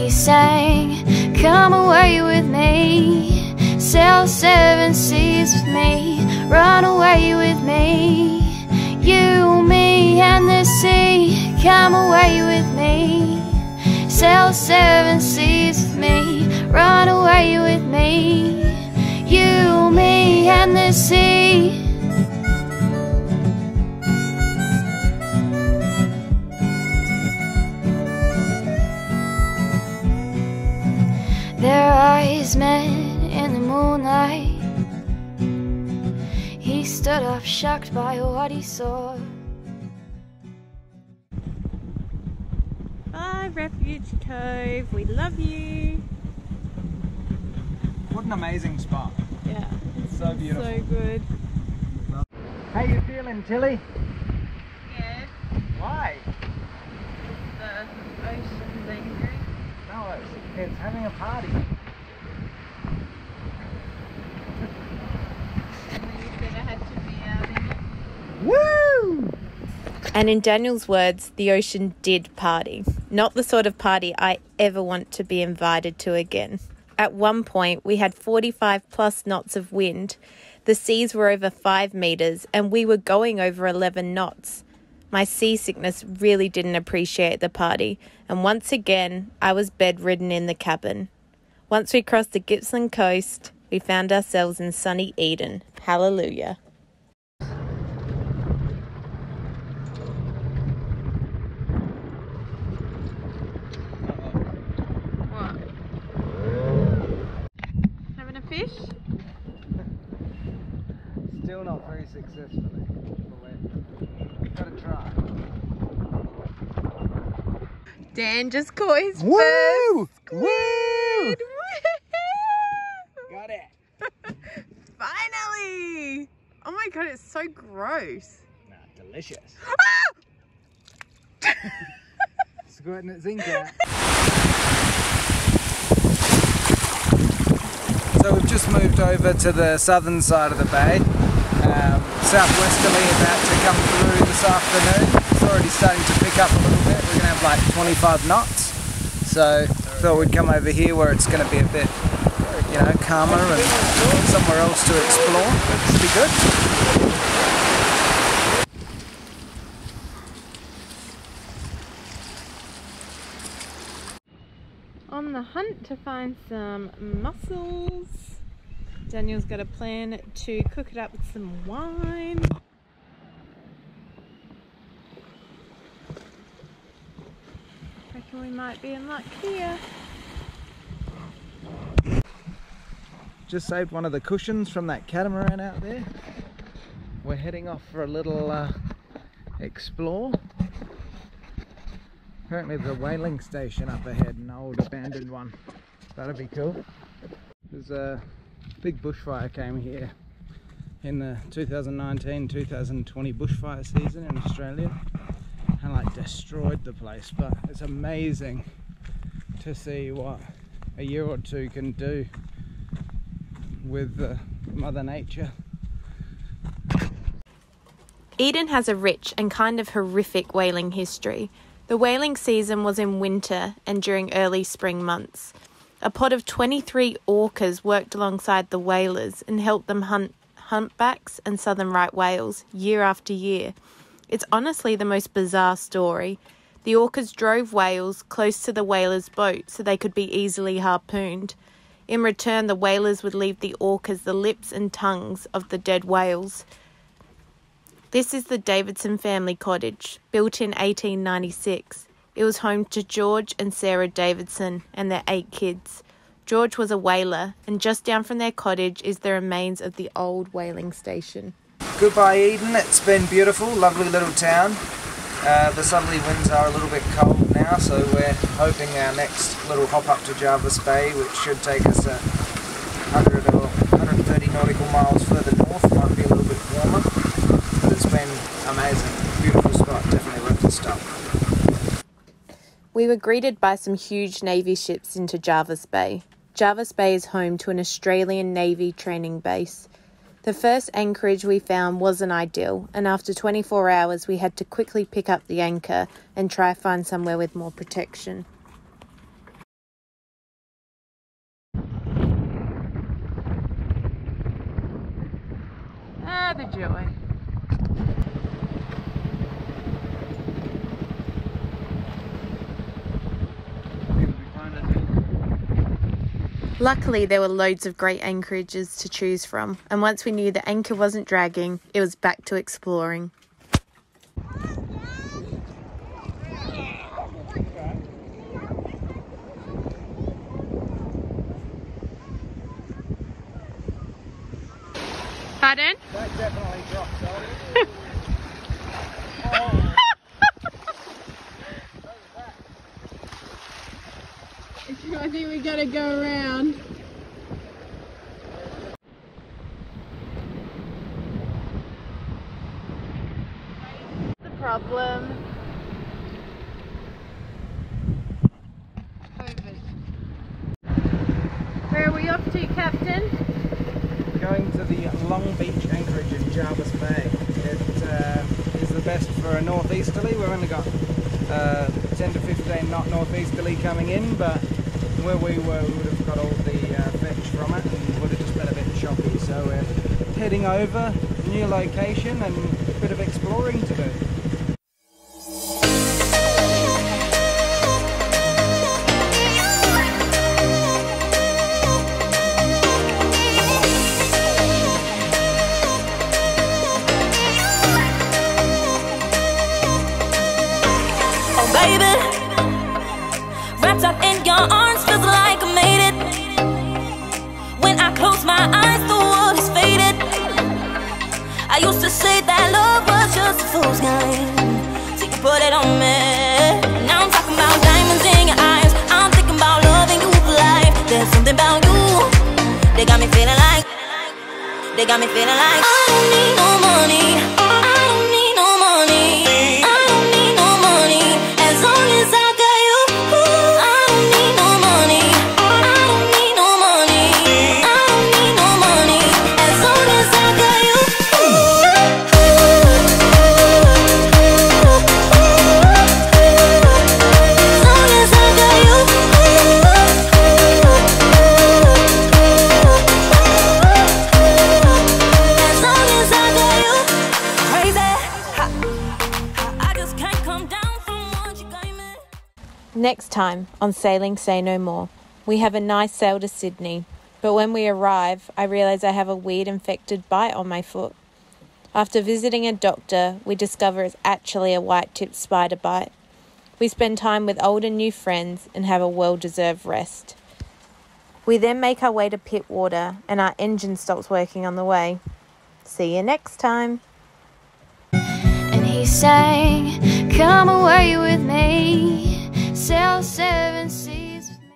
sang, come away with me, sail 7 seas with me, run away with me. You, me and the sea, come away with me, sail 7 seas with me, run away with me. You, me and the sea. Their eyes met in the moonlight. He stood up, shocked by what he saw. Bye, Refuge Cove. We love you. What an amazing spot. Yeah. It's so beautiful. So good. How you feeling, Tilly? Yeah. Why? The ocean's angry. No, it's having a party. Woo! And in Daniel's words, the ocean did party. Not the sort of party I ever want to be invited to again. At one point, we had 45 plus knots of wind. The seas were over 5 metres and we were going over 11 knots. My seasickness really didn't appreciate the party, and once again, I was bedridden in the cabin. Once we crossed the Gippsland coast, we found ourselves in sunny Eden. Hallelujah. What? Having a fish? Still not very successfully. Gotta try. Dan just caught his Woo! first Woo! squid. Got it. Finally! Oh my god, it's so gross. Nah, delicious. Ah! Squirting its ink out. So we've just moved over to the southern side of the bay. Southwesterly about to come through this afternoon. It's already starting to pick up a little bit. We're going to have like 25 knots. So thought we'd come over here where it's going to be a bit, you know, calmer and somewhere else to explore. Should be good. On the hunt to find some mussels. Daniel's got a plan to cook it up with some wine. Reckon we might be in luck here. Just saved one of the cushions from that catamaran out there. We're heading off for a little explore. Apparently there's a whaling station up ahead, an old abandoned one. That'd be cool. There's a big bushfire came here in the 2019-2020 bushfire season in Australia and like destroyed the place, but it's amazing to see what a year or two can do with Mother Nature. Eden has a rich and kind of horrific whaling history. The whaling season was in winter and during early spring months. A pod of 23 orcas worked alongside the whalers and helped them hunt humpbacks and southern right whales year after year. It's honestly the most bizarre story. The orcas drove whales close to the whalers' boat so they could be easily harpooned. In return, the whalers would leave the orcas the lips and tongues of the dead whales. This is the Davidson family cottage, built in 1896. It was home to George and Sarah Davidson and their 8 kids. George was a whaler, and just down from their cottage is the remains of the old whaling station. Goodbye Eden, it's been beautiful, lovely little town. The southerly winds are a little bit cold now, so we're hoping our next little hop up to Jervis Bay, which should take us 100 or 130 nautical miles further north, might be a little bit warmer. But it's been amazing, beautiful spot, definitely worth the stop. We were greeted by some huge Navy ships into Jervis Bay. Jervis Bay is home to an Australian Navy training base. The first anchorage we found wasn't ideal, and after 24 hours we had to quickly pick up the anchor and try find somewhere with more protection. the joy. Luckily, there were loads of great anchorages to choose from, and once we knew the anchor wasn't dragging, it was back to exploring. Pardon? That definitely dropped, so. I think we gotta go around. The problem. COVID. Where are we off to, Captain? Going to the Long Beach anchorage in Jervis Bay. It is the best for a northeasterly. We've only got 10 to 15 knot northeasterly coming in, but where we were, we would have got all the fetch from it and would have just been a bit choppy. So we're heading over, new location and a bit of exploring to do. Wrapped up in your arms, feels like I made it. When I close my eyes, the world is faded. I used to say that love was just a fool's game, so you put it on me. Now I'm talking about diamonds in your eyes. I'm thinking about loving you for life. There's something about you, they got me feeling like I don't need no money. I don't need no money. I don't need no money. As long as I got you. I don't need no money. I don't need no money. I don't need no money. As long as I got you. As long as I got you. As long as I got you. Crazy. I just can't come down from what you gave me. Next time on Sailing Say No More, we have a nice sail to Sydney, but when we arrive, I realise I have a weird infected bite on my foot. After visiting a doctor, we discover it's actually a white-tipped spider bite. We spend time with old and new friends and have a well-deserved rest. We then make our way to Pittwater and our engine stops working on the way. See you next time. And he sang, come away with me, sail 7